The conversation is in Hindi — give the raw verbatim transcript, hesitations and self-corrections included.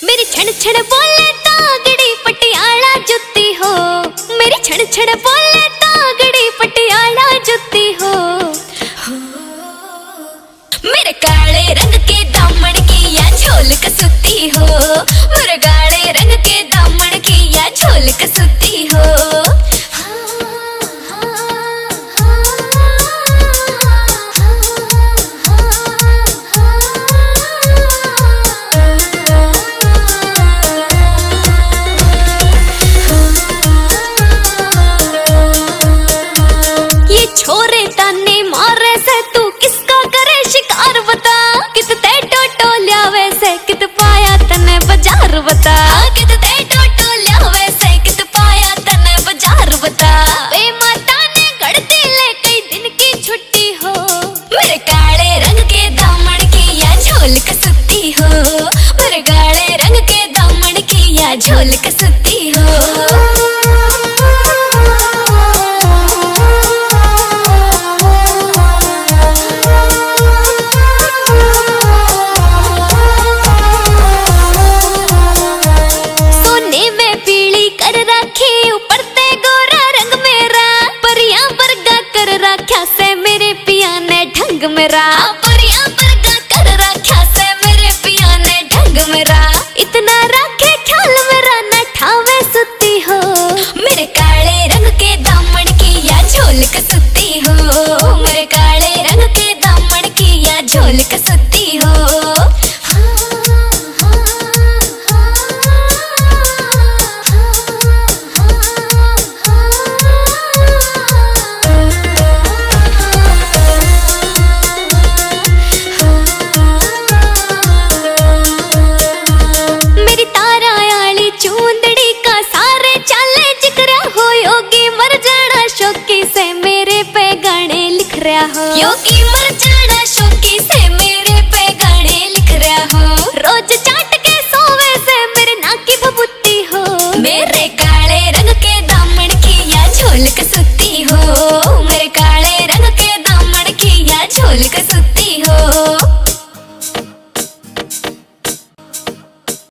मेरी छड़ छड़ बोले तागड़ी पटियाला जुत्ती हो, मेरी छड़ छड़ बोले तागड़ी पटियाला जुत्ती हो। मेरे काले रंग के दामन की या झोल कसुती हो, मेरे काले रंग के दामन की या झोल कसुती हो। छोरे ताने मारे से तू किसका करे शिकार बता, कित ते टोटो ल्यावे से कित पाया तने बाजार बता, कित ते टोटो ल्यावे से कित पाया तने बाजार बता। बे माता ने गड़ती ले कई दिन की छुट्टी हो, मेरे काले रंग के दामन की या झोल कसुती हो, मेरे काले रंग के दामन की या झोल कसुती हो। मेरा परिया परगा कर रखा से मेरे पिया ने ढंग मेरा, इतना रखे ख्याल मेरा न ठावे सुती हो, मेरे काले रंग के दामन की या झोल कसुती हो, मेरे काले रंग के दामन की या झोल कसुती हो। चूंदड़ी का सारे चाले जिक्रा हो, योगी मर जाना शौकी से मेरे पे गाने लिख रहा हो, योगी